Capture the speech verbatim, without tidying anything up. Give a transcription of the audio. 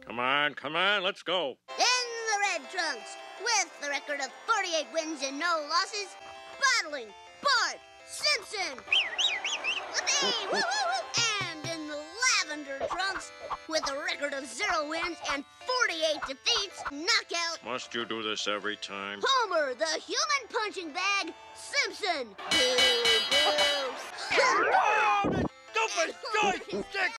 Come on, come on, let's go. In the red trunks, with the record of forty-eight wins and no losses, battling Bart Simpson. Whoopee! Woo, woo, woo. And in the lavender trunks, with a record of zero wins and forty-eight defeats, knockout Must you do this every time? Homer, the human punching bag, Simpson. Boo, boo. Oh, the stupid joystick!